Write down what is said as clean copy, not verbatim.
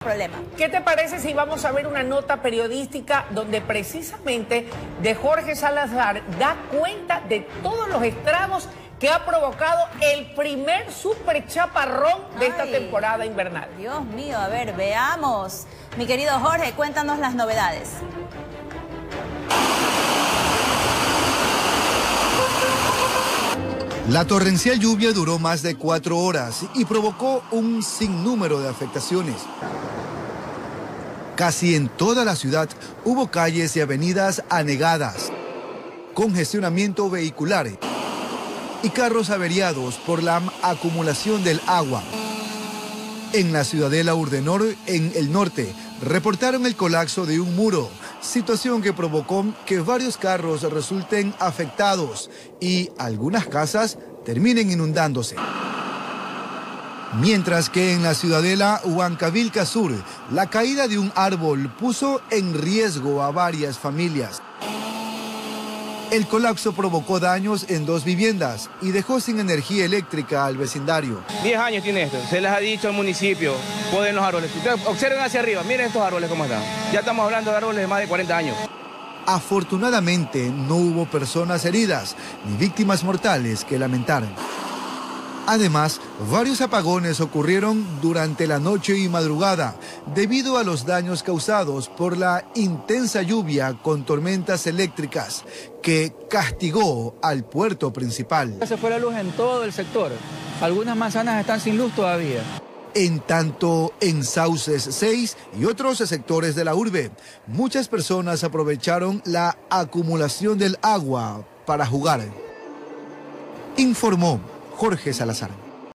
problema. ¿Qué te parece si vamos a ver una nota periodística donde precisamente de Jorge Salazar da cuenta de todos los estragos que ha provocado el primer super chaparrón de esta temporada invernal? Dios mío, a ver, veamos. Mi querido Jorge, cuéntanos las novedades. La torrencial lluvia duró más de 4 horas y provocó un sinnúmero de afectaciones. Casi en toda la ciudad hubo calles y avenidas anegadas, congestionamiento vehicular y carros averiados por la acumulación del agua. En la Ciudadela Urdenor, en el norte, reportaron el colapso de un muro, situación que provocó que varios carros resulten afectados y algunas casas terminen inundándose. Mientras que en la Ciudadela Huancavilca Sur, la caída de un árbol puso en riesgo a varias familias. El colapso provocó daños en 2 viviendas y dejó sin energía eléctrica al vecindario. 10 años tiene esto, se les ha dicho al municipio, poden los árboles. Ustedes observen hacia arriba, miren estos árboles cómo están. Ya estamos hablando de árboles de más de 40 años. Afortunadamente no hubo personas heridas ni víctimas mortales que lamentar. Además, varios apagones ocurrieron durante la noche y madrugada debido a los daños causados por la intensa lluvia con tormentas eléctricas que castigó al puerto principal. Se fue la luz en todo el sector. Algunas manzanas están sin luz todavía. En tanto, en Sauces 6 y otros sectores de la urbe, muchas personas aprovecharon la acumulación del agua para jugar. Informó Jorge Salazar.